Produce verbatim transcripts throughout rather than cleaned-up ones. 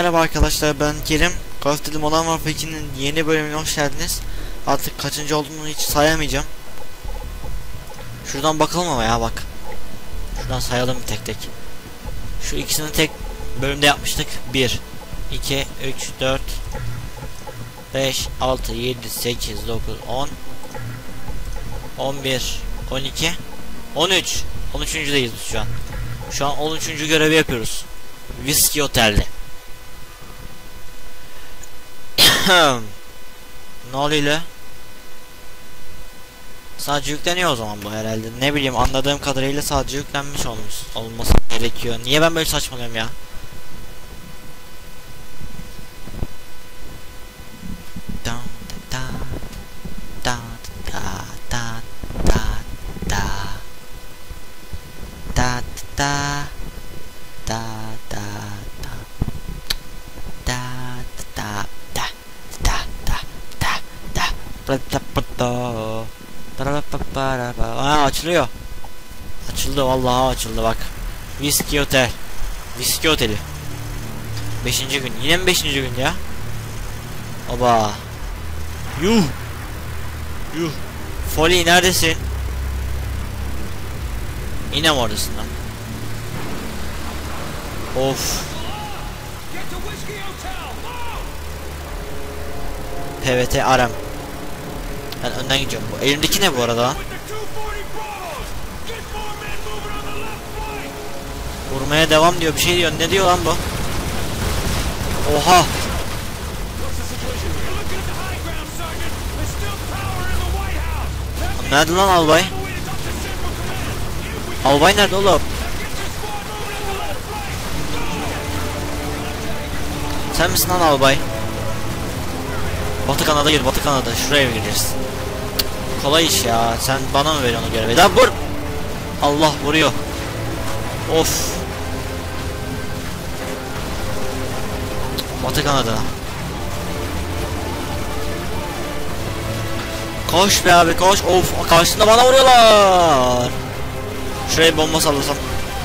Merhaba arkadaşlar, ben Kerim. Call of Duty Modern Warfare iki'nin yeni bölümüne hoş geldiniz. Artık kaçıncı olduğunu hiç sayamayacağım. Şuradan bakalım ama ya bak. Şuradan sayalım bir tek tek. Şu ikisini tek bölümde yapmıştık. bir, iki, üç, dört, beş, altı, yedi, sekiz, dokuz, on, on bir, on iki, on üç. on üçüncüdeyiz biz şu an. Şu an on üçüncü görevi yapıyoruz. Whiskey Otel'de. Ne oluyor? Sadece yükleniyor o zaman bu herhalde. Ne bileyim, anladığım kadarıyla sadece yüklenmiş olmuş olması gerekiyor. Niye ben böyle saçmalıyorum ya? Da da da da da da da da da da da Aa, açılıyor. Açıldı vallahi, açıldı bak. Whiskey Otel. Whiskey Oteli. beşinci gün. Yine mi beşinci gün ya? Oba. Yuh. Yuh. Foley neredesin? Yine mi oradasın lan? Of. P V T aram. Ben önden gidiyorum. Bu elimdeki ne bu arada? Vurmaya devam diyor, bir şey diyor. Ne diyor lan bu? Oha. Nerede lan albay? Albay nerede oğlum? Sen misin lan albay? Batı Kanada gir, Batı Kanada. Şuraya mı gireceğiz? Kolay iş ya. Sen bana mı veriyorsun o görevi? Lan vur! Allah vuruyor. Of. Batı Kanada. Koş be abi, koş. Of, karşısında bana vuruyorlar. Şuraya bir bomba sallasam.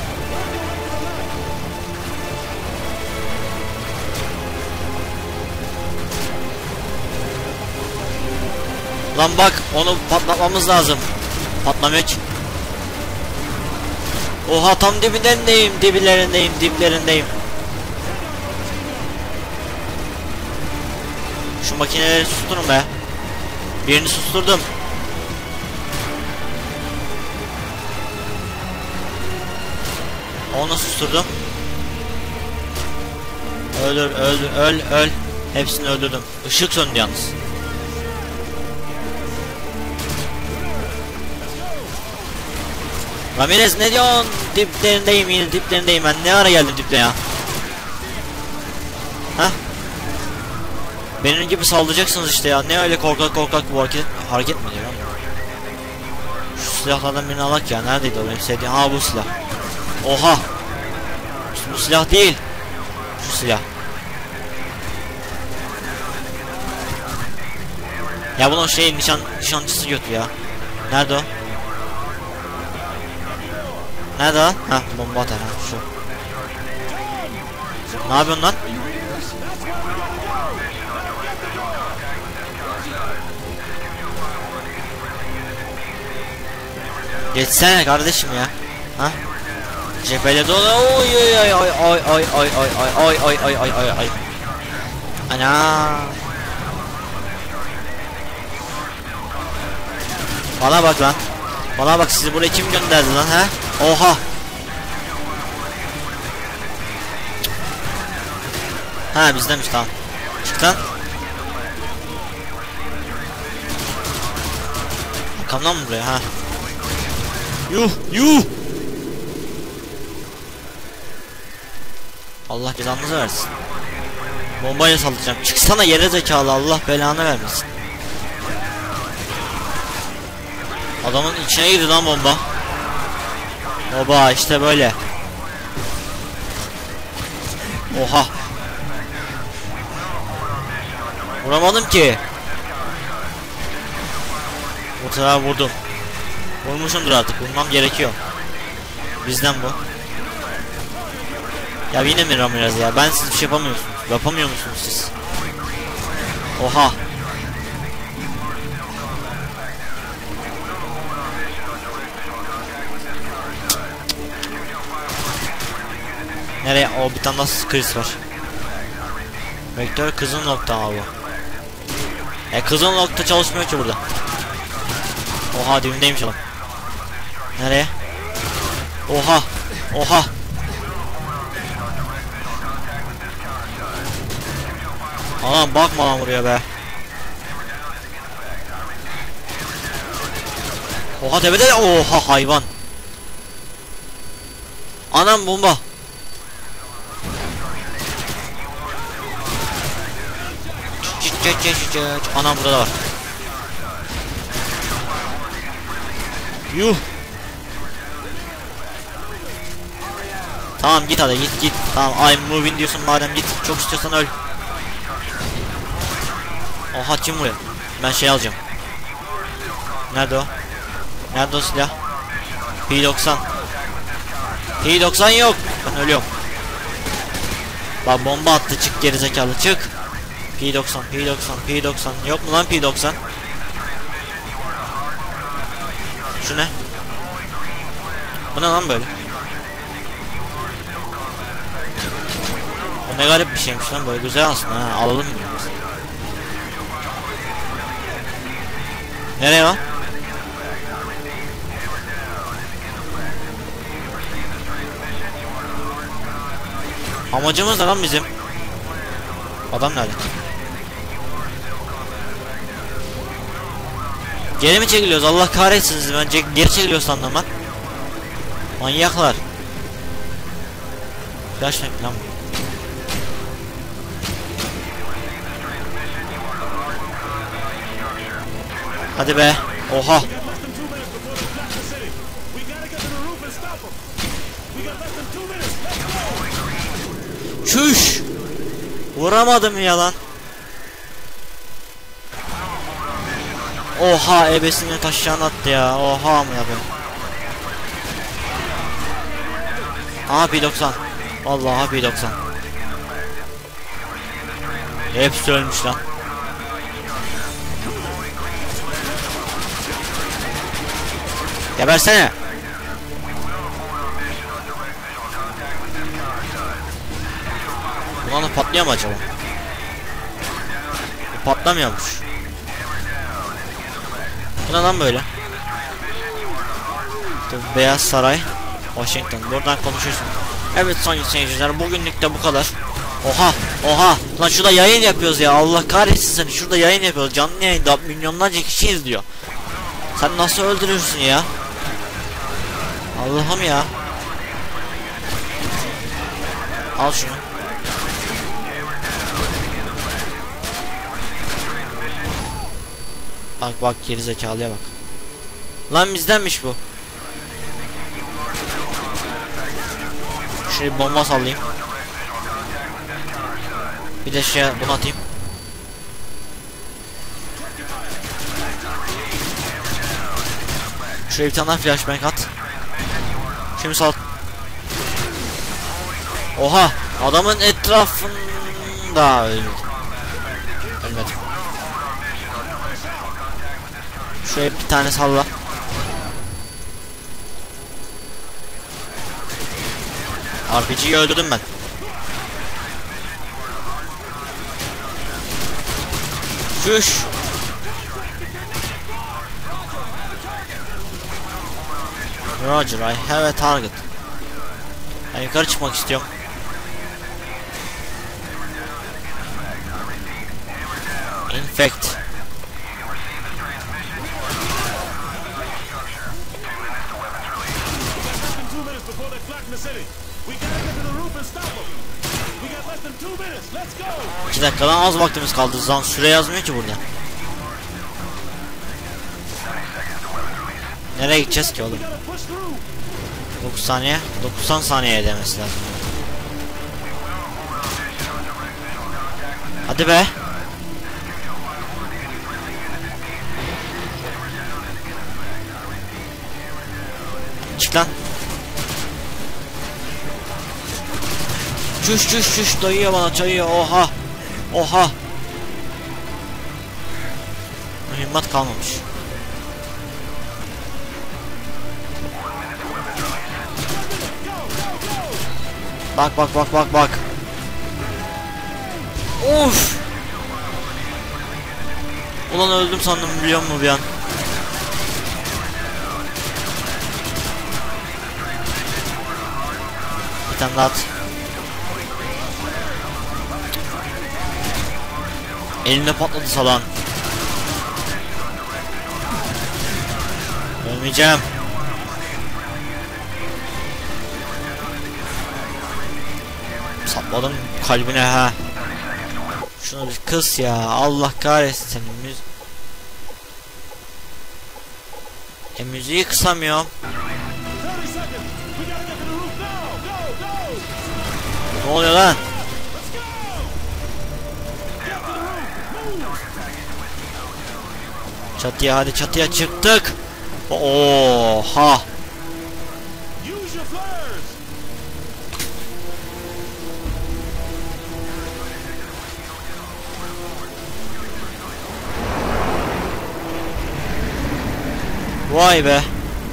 Lan bak, onu patlatmamız lazım. Patlamıyor ki. Oha, tam dibindeyim, diplerindeyim, diplerindeyim. Şu makineleri susturun be. Birini susturdum. Onu susturdum. Öldür, öldür, öl, öl. Hepsini öldürdüm. Işık söndü yalnız. Ramirez ne diyorsun? Diplerindeyim, yine diplerindeyim. Ben ne ara geldim dipte ya? Hah? Benim gibi sallayacaksınız işte ya. Ne öyle korkak korkak bu hareket, hareket mi diyor? Şu silahlardan birini alak ya. Neredeydi o benim sevdiğim? Ha, bu silah. Oha. Bu silah değil. Şu silah. Ya bunun şey nişan nişancısı götü ya. Nerede o? Nerede lan? Hah, bomba atar ha, şu. Ne yapıyorsun lan? Geçsene kardeşim ya. Ha? Cepheli dolu. Oy oy oy oy oy oy oy oy oy oy oy oy oy oy. Ana. Bana bak lan. Bana bak, sizi buraya kim gönderdi lan ha? Oha. Ha, bizdenmiş, tamam. Çık lan. Arkamdan mı buraya ha? Yuh yuh. Allah cezanızı versin. Bombayla saldıracağım. Çıksana yere zekalı, Allah belanı vermesin. Adamın içine girdi lan bomba. Oba, işte böyle. Oha. Vuramadım ki. Bu sefer vurdum. Vurmuşumdur artık. Vurmam gerekiyor. Bizden bu. Ya yine mi Ramirez ya? Ben siz bir şey yapamıyorsunuz. Yapamıyor musunuz siz? Oha. Nereye? O bir tane daha kriz var. Vektör kızıl nokta abi. E kızıl nokta çalışmıyor ki burada. Oha dibimdeymiş adam. Nereye? Oha. Oha. Anam bakma lan buraya be. Oha tepede de oha hayvan. Anam bomba. Anam burada da var. Yuh. Tamam git hadi git git. Tamam I'm moving diyorsun madem git. Çok istiyorsan öl. Oha kim vuruyor? Ben şey alacağım. Nerede o? Nerede o silah? P doksan. P doksan yok. Ben ölüyorum. Bak bomba attı çık gerizekalı çık. P doksan P doksan P doksan yok mu lan P doksan? Şu ne? Bu ne lan böyle? O ne garip bir şeymiş lan böyle güzel aslında ha alalım mı? Nereye lan? Amacımız ne lan bizim? Adam nerede? Geri mi çekiliyoruz? Allah kahretsin bence geri çekiliyoruz sandım lan. Manyaklar. Flash lan. Hadi be. Oha. Çüş. Vuramadım ya lan. Oha ebesini taşıyan attı ya. Oha mı yapayım? Aha P doksan. Vallahi P doksan. Hepsi ölmüş lan. Gebersene. Ulan patlıyor mu acaba? Patlamıyormuş. Bu ne lan böyle? Beyaz Saray, Washington. Buradan konuşuyorsun. Evet sayın seyirciler, bugünlük de bu kadar. Oha, oha. Lan şurada yayın yapıyoruz ya. Allah kahretsin seni. Şurada yayın yapıyoruz. Canlı yayında milyonlarca kişi izliyor. Sen nasıl öldürürsün ya? Allah'ım ya. Al şunu. Bak bak gerizekalıya bak. Lan bizdenmiş bu. Şöyle bomba sallayayım. Bir de şey bunu atayım. Şöyle bir tane daha flashbang at. Şimdi sal. Oha adamın etrafında öldü. Ölmedim. Şöyle bir tane salla. R P G'yi öldürdüm ben. Şuş. Roger, I have a target. Ben yukarı çıkmak istiyorum. Infect. İki dakikadan az vaktimiz kaldı. Zan süre yazmıyor ki burada. Nereye gideceğiz ki oğlum? dokuz saniye. doksan saniye demesi lazım. Hadi be. Çık lan. Çüş çüş çüş dayıyor bana çayıyor. Oha. Oha. Mühimmat kalmamış. Bak bak bak bak bak. Of. Ulan öldüm sandım biliyor musun bir an? Bir tane daha at. Elimde patladı salan. Ölmeyeceğim. Sapladım kalbine ha. Şunu bir kıs ya. Allah kahretsin. Müz e müziği kısamıyorum. Ne oluyor lan? Çatıya hadi çatıya çıktık. Oha. Vay be.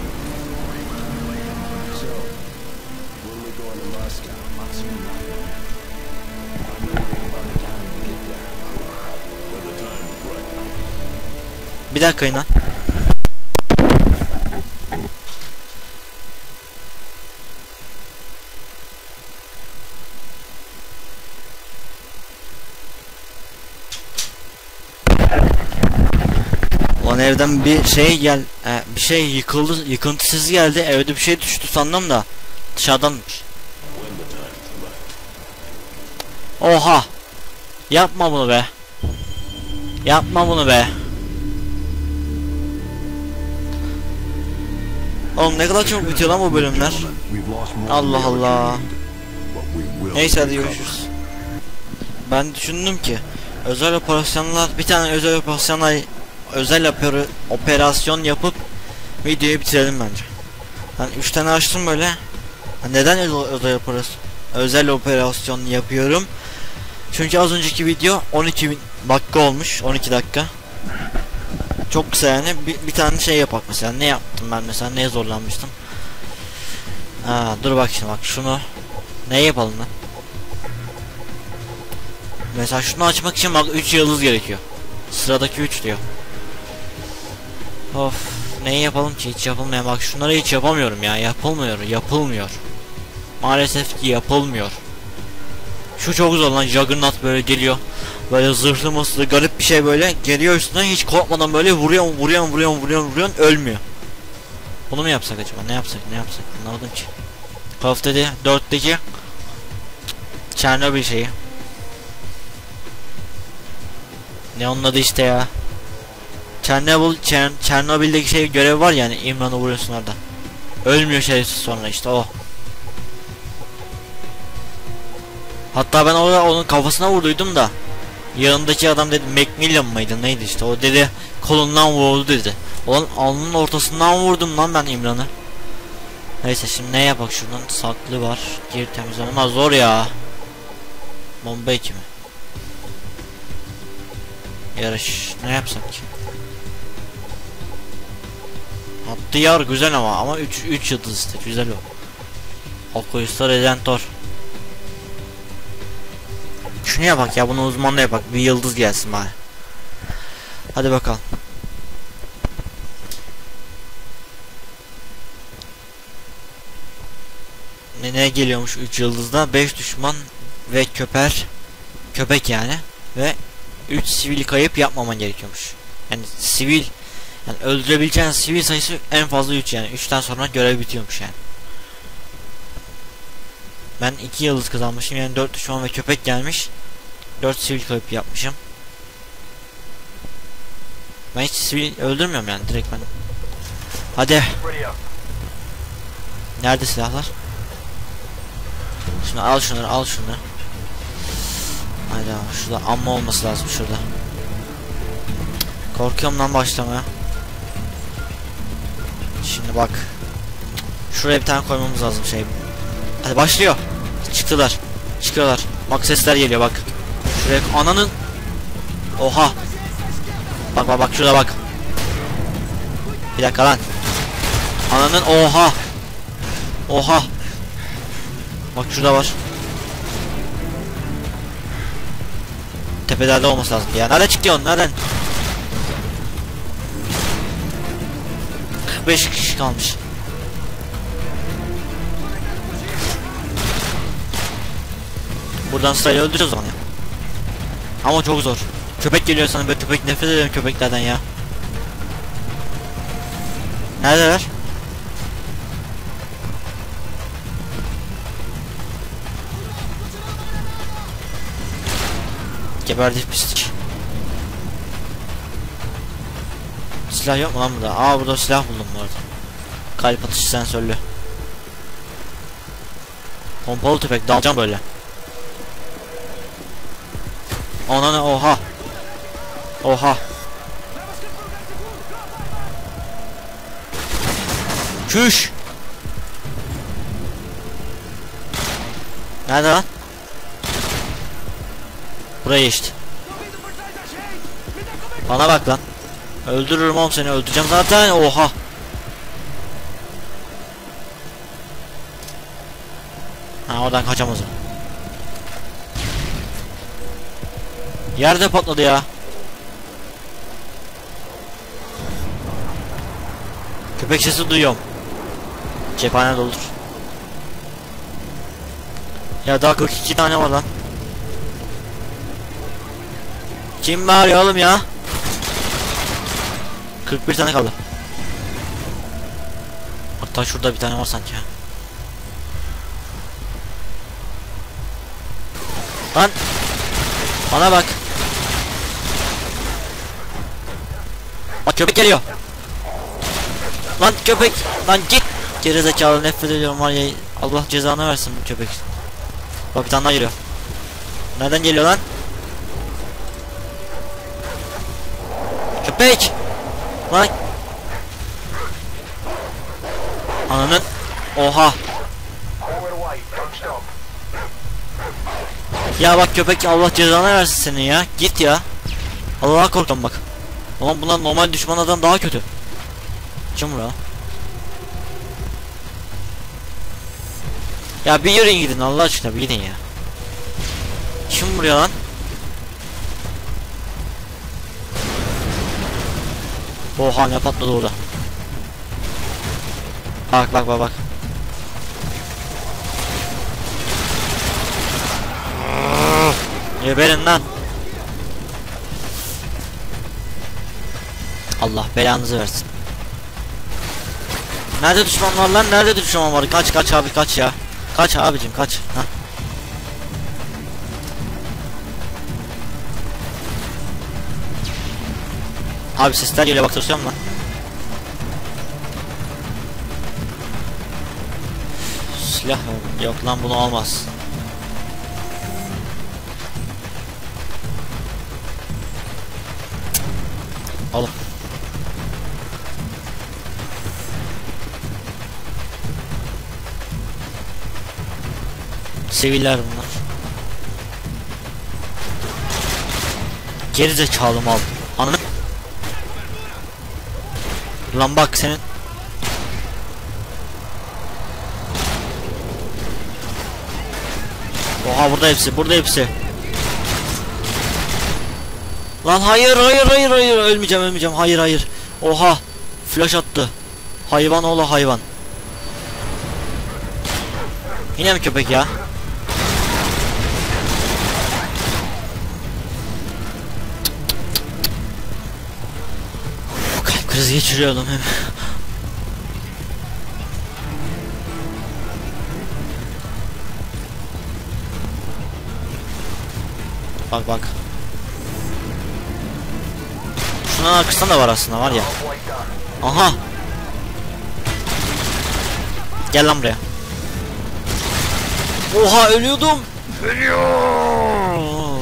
Bir dakika inan. Lan evden bir şey gel, e, bir şey yıkıldı, yıkıntı sesi geldi. Evde bir şey düştü sandım da dışarıdanmış. Oha! Yapma bunu be. Yapma bunu be. Oğlum ne kadar çok bitiyor lan bu bölümler. Allah Allah. Neyse hadi görüşürüz. Ben düşündüm ki özel operasyonlar, bir tane özel operasyonlar, özel opera, operasyon yapıp videoyu bitirelim bence. Ben üç tane açtım böyle. Neden özel, özel operasyon, özel operasyon yapıyorum? Çünkü az önceki video on iki dakika olmuş, on iki dakika. Çok kısa yani. Bir, bir tane şey yapak mesela. Ne yaptım ben mesela? Neye zorlanmıştım? Ha, dur bak şimdi bak şunu. Ne yapalım lan? Mesela şunu açmak için bak üç yıldız gerekiyor. Sıradaki üç diyor. Of, neyi yapalım ki hiç yapılmıyor. Bak şunları hiç yapamıyorum ya. Yapılmıyor, yapılmıyor. Maalesef ki yapılmıyor. Şu çok zor lan. Juggernaut böyle geliyor. Böyle zırhlı mısırlı garip bir şey böyle geliyor üstüne, hiç korkmadan böyle vuruyor vuruyor vuruyor vuruyor vuruyor ölmüyor. Bunu mu yapsak acaba? Ne yapsak? Ne yapsak? Anlamadım ki. Call of Duty dörtteki Çernobil şeyi. Ne onun adı işte ya. Çernobil, Çer Çernobil'deki şey görev var yani, İmran'ı vuruyorsun orada. Ölmüyor şerefsiz sonra işte o. Hatta ben orada onun kafasına vurduydum da yanındaki adam dedi Macmillan mıydı neydi işte, o dedi kolundan vurdu dedi. Onun alnının ortasından vurdum lan ben İmran'ı. Neyse şimdi ne yapak, şuradan saklı var, gir temizle, ama zor ya. Bomba ekimi. Yarış ne yapsak ki? Attı yar güzel ama ama üç üç yıldız işte, güzel o. Okuyusta Redentor. Şunu yapak ya, bunu uzmanla yapak, bir yıldız gelsin bari. Hadi bakalım. Ne, ne geliyormuş üç yıldızda? beş düşman ve köper, köpek yani, ve üç sivil kayıp yapmaman gerekiyormuş. Yani sivil, yani öldürebileceğin sivil sayısı en fazla üç, yani üçten sonra görev bitiyormuş yani. Ben iki yıldız kazanmışım, yani dört düşman ve köpek gelmiş. dört sivil kayıp yapmışım. Ben hiç sivil öldürmüyorum yani, direkt ben. Hadi. Nerede silahlar? Şunu al, şunları al, şunu. Hayda, şurada amma olması lazım şurada. Korkuyorum lan başlamaya. Şimdi bak. Şuraya bir tane koymamız lazım şey. Hadi başlıyor. Çıktılar. Çık. çıkıyorlar. Bak sesler geliyor bak. Şuraya ananın. Oha. Bak bak bak şurada bak. Bir dakika lan. Ananın oha. Oha. Bak şurada var. Tepelerde olması lazım ya. Nereden çıkıyorsun? Nereden? kırk beş kişi kalmış. Buradan sırayla öldüreceğiz o zaman ya. Ama çok zor. Köpek geliyor sana, böyle köpek, nefret ediyorum köpeklerden ya. Neredeler? Geberdi pislik. Silah yok mu lan burada? Aa burada silah buldum bu arada. Kalp atışı sensörlü. Pompalı tüfek, dalacağım böyle. Ona ne? Oha. Oha. Çüş. Nerede lan? Buraya geçti. Bana bak lan. Öldürürüm oğlum seni, öldüreceğim zaten. Oha. Ha oradan kaçamaz o. Yerde patladı ya. Köpek sesi duyuyorum. Cephane doludur. Ya daha kırk iki tane var lan. Kim bağırıyor oğlum ya? kırk bir tane kaldı. Hatta şurada bir tane var sanki ya. Lan. Bana bak. Bak köpek geliyor. Lan köpek. Lan git. Gerizekalı, nefret ediyorum var ya. Allah cezanı versin bu köpek. Bak bir tane daha geliyor. Nereden geliyor lan? Köpek. Lan. Ananın. Oha. Ya bak köpek, Allah cezanı versin seni ya. Git ya. Allah'a korktum bak. Ulan bunlar normal düşmanlardan daha kötü. Kim bura? Ya bir yürüyün gidin Allah aşkına, bir gidin ya. Kim buraya lan? Oha ne patladı orada. Bak bak bak bak. Geberin lan. Allah belanızı versin. Nerede düşman var lan? Nerede düşman var? Kaç kaç abi kaç ya. Kaç abicim kaç. Heh. Abi sesler geliyor, bak tırsıyorum lan. Silah mı? Yok lan, bunu olmaz. Oğlum. Siviller bunlar. Gerizekalı mal. Ananı. Lan bak senin. Oha burada hepsi, burada hepsi. Lan hayır hayır hayır hayır, ölmeyeceğim ölmeyeceğim, hayır hayır. Oha flash attı. Hayvan oğlu hayvan. Yine mi köpek ya? Kalp krizi geçiriyordum hem. Bak bak. Şunun arkasında da var aslında, var ya. Aha. Gel lan buraya. Oha ölüyordum. Ölüyor.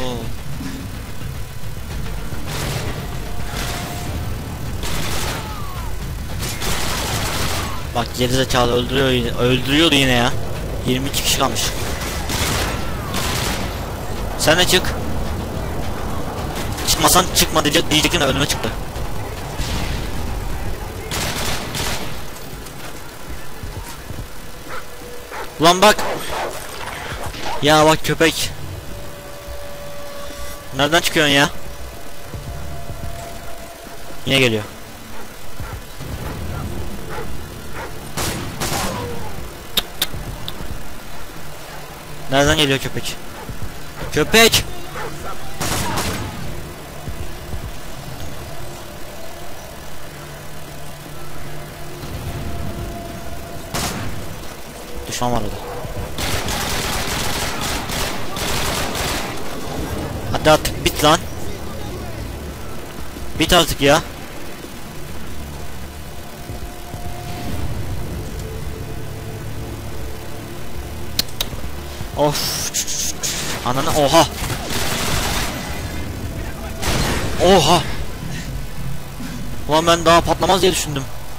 Bak gerizekalı öldürüyor yine. Öldürüyordu yine ya. yirmi iki kişi kalmış. Sen de çık. Çıkmasan çıkma diyecek, diyecektin de önüme çıktı. Ulan bak. Ya bak köpek. Nereden çıkıyorsun ya? Yine geliyor. Nereden geliyor köpek? Köpek! Düşman var orada. Hadi artık bit lan. Bit artık ya. Of. Ananı oha. Oha. Ulan ben daha patlamaz diye düşündüm.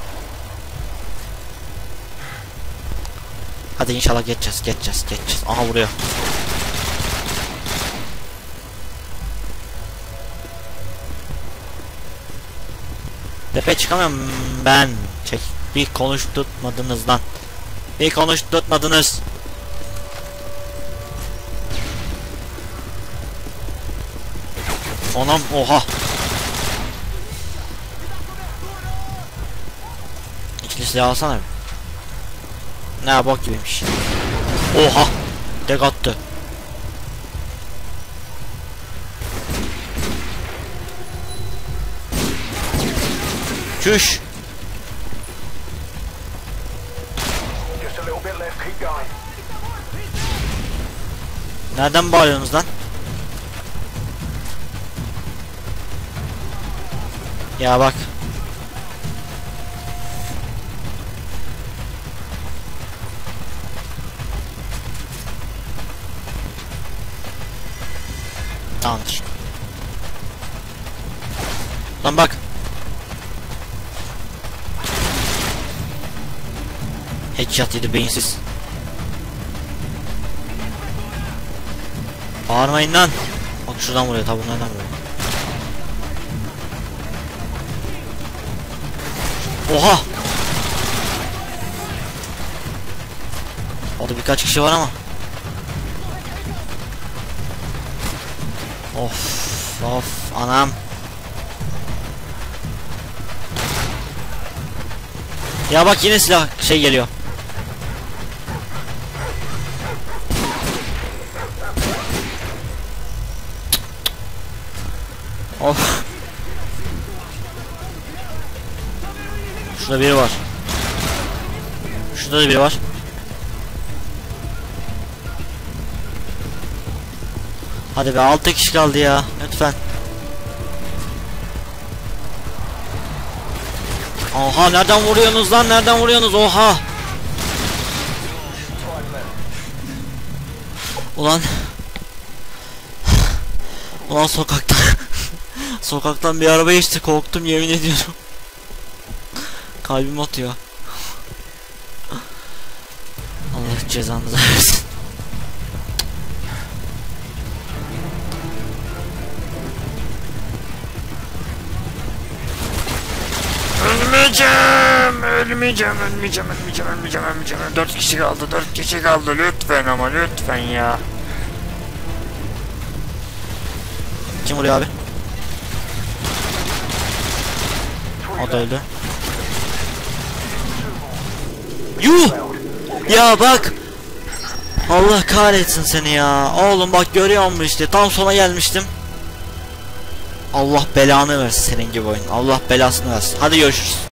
Hadi inşallah geçeceğiz, geçeceğiz, geçeceğiz. Aha vuruyor. Tepe çıkamıyorum ben. Çek. Bir konuşturtmadınız lan. Bir konuşturtmadınız. Anam oha. İkili silah alsana bir. Ne bok gibiymiş. Oha. Tek attı. Çüş. Nereden bağırıyorsunuz lan? Ya bak. Tamamdır. Lan bak. Headshot yedi beyinsiz. Bağırmayın lan. Bak şuradan vuruyor, tabi nereden vuruyor. Oha. Orada birkaç kişi var ama. Of of anam. Ya bak yine silah şey geliyor. Of. Şurada biri var. Şurada da biri var. Hadi be, altı kişi kaldı ya. Lütfen. Oha, nereden vuruyorsunuz lan? Nereden vuruyorsunuz? Oha. Ulan. Ulan sokaktan. Sokaktan bir araba geçti, korktum yemin ediyorum. Kalbim atıyor. Allah cezanızı versin. Ölmeyeceğim, ölmeyeceğim, ölmeyeceğim, ölmeyeceğim, ölmeyeceğim, ölmeyeceğim. Dört kişi kaldı, dört kişi kaldı. Lütfen ama lütfen ya. Kim vuruyor abi? O da öldü. Yuh! Ya bak! Allah kahretsin seni ya. Oğlum bak, görüyor musun işte? Tam sona gelmiştim. Allah belanı versin senin gibi oyun. Allah belasını versin. Hadi görüşürüz.